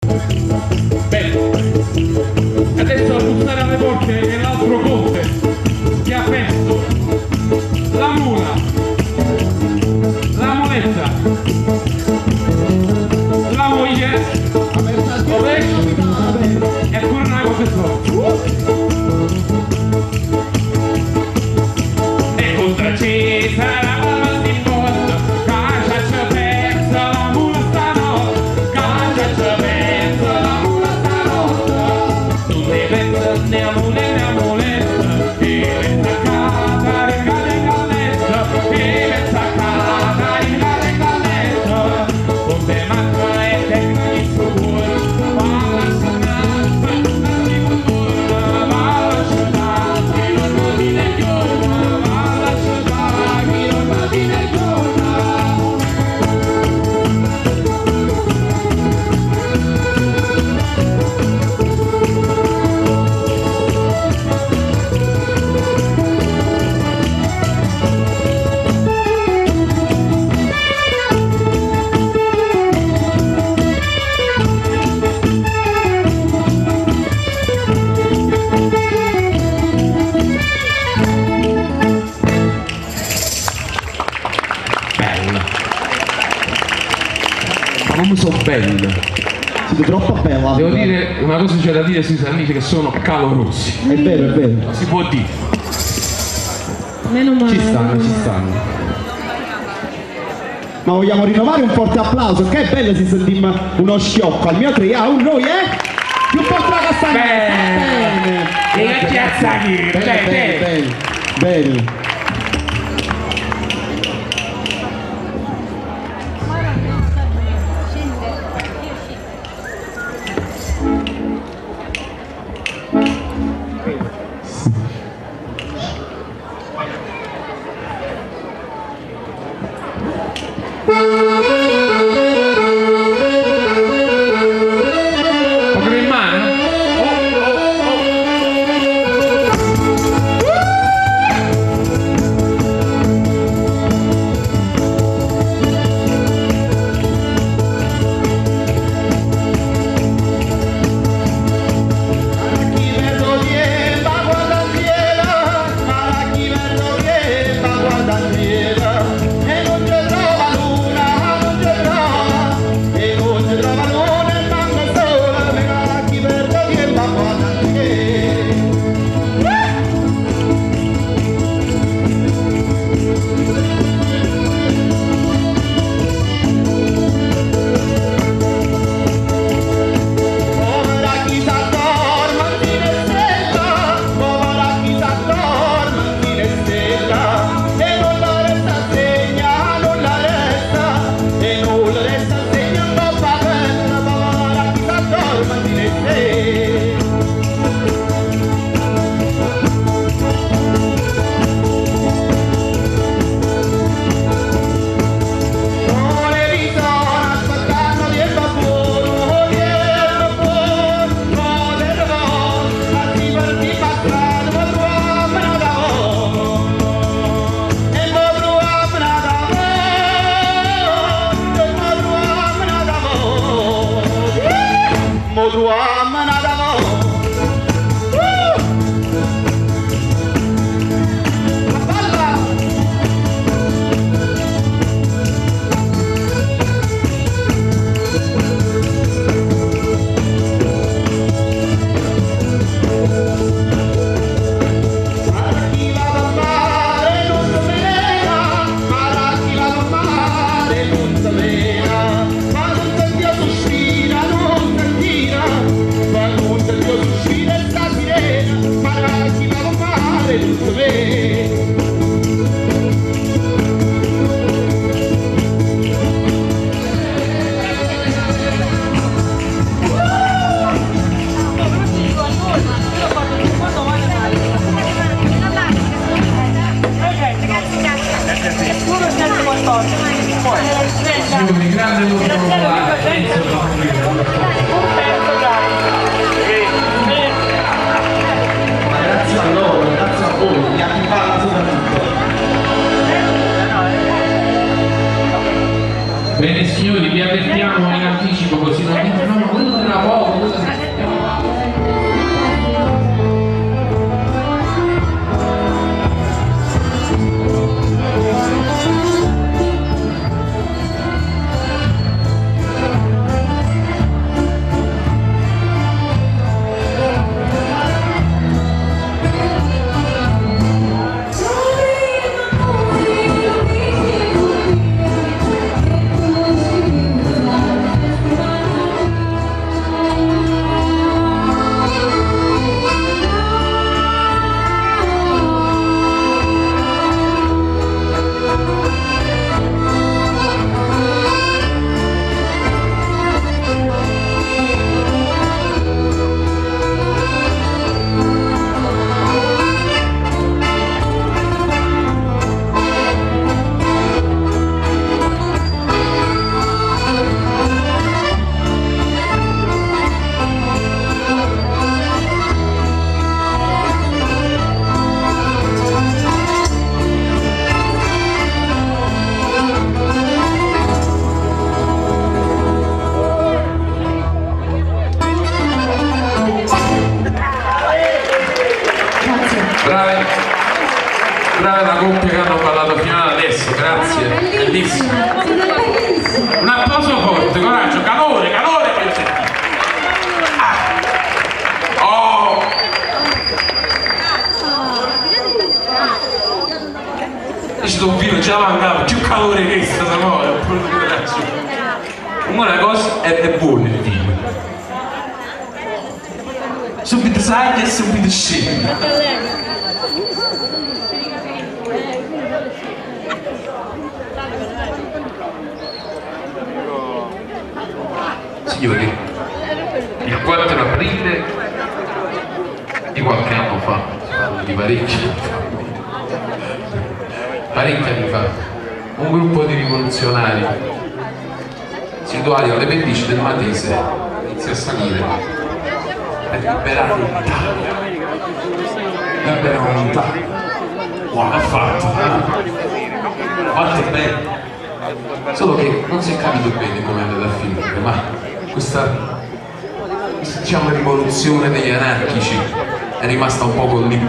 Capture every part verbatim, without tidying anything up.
Bello. Adesso a bussare alle porte è l'altro conte che ha perso la mula, la muletta, la moglie, e ancora una cosa solo. E contra ci sarà come sono belle. Siete troppo bella. Devo dire, una cosa c'è da dire sui sanniti che sono calorosi. È vero, è vero. Si può dire. Meno male. Ci stanno, ci stanno. Ma vogliamo rinnovare un forte applauso? Che bello si sentiva uno sciocco. Al mio tre a un noi, eh? Più forte la castagnetta. Bene. E la chiazzaghina. Bene, bene, bene. Bene. Proprio in mano? Oh, oh, Quando bellissimo. Un applauso forte, coraggio, calore, calore per sentire. Ah. Oh. Io ci do vino, già mancava, più calore che sta, se no, una cosa è, è buono il vino. Subito sai e subito scende. Signori, il quattro aprile di qualche anno fa, di parecchi anni fa, parecchi anni fa, un gruppo di rivoluzionari situati alle pendici del Matese inizia a salire per liberare l'Italia. Liberare l'Italia. Wow, l'ha fatto, l'ha fatto bene. Solo che non si è capito bene come è andata a finire, ma questa, questa diciamo, rivoluzione degli anarchici è rimasta un poco lì.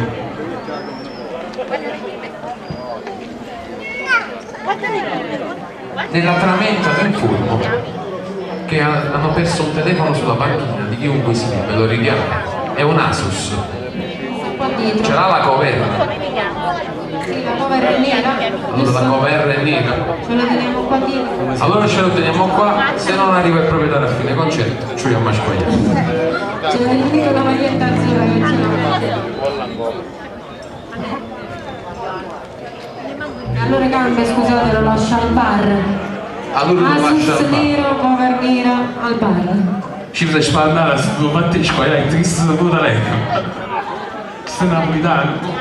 Nella tramenta vi informo che hanno perso un telefono sulla panchina di chiunque sia, me lo richiamo, è un Asus, ce l'ha la cover. Sì, la cover è nera. Allora la cover è nera. Ce lo teniamo qua dietro. Allora ce lo teniamo qua, se non arriva il proprietario a fine concerto, ci abbiamo sbagliato. Ce lo teniamo la maglietta azzurra che ce l'abbiamo. Allora cambia, scusate, lo lascia al bar. Allora lo lascia Asus al bar. nero, cover nera, al bar. Ci fai spannare se tu fatti sbagliare, ti sto pure lei. Stai napolitano.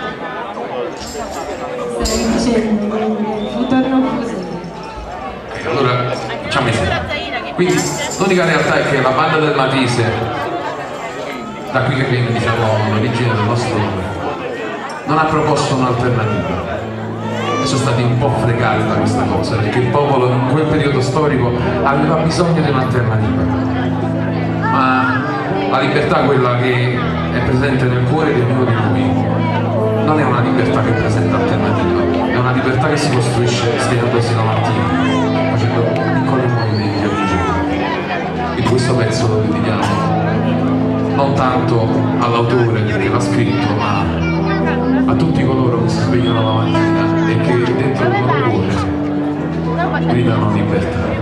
Stai dicendo, buongiorno così. Allora, facciamo insieme. Quindi l'unica realtà è che la banda del Matese, da qui che viene diciamo l'origine del nostro nome, non ha proposto un'alternativa. E sono stati un po' fregati da questa cosa, perché il popolo in quel periodo storico aveva bisogno di un'alternativa. Ma la libertà, quella che è presente nel cuore di ognuno di noi, non è una libertà che presenta alternativa, è una libertà che si costruisce svegliandosi la mattina, facendo piccoli movimenti ogni giorno. E questo pezzo lo dedichiamo non tanto all'autore che l'ha scritto, ma a tutti coloro che si svegliano la mattina e che dentro il loro cuore gridano libertà.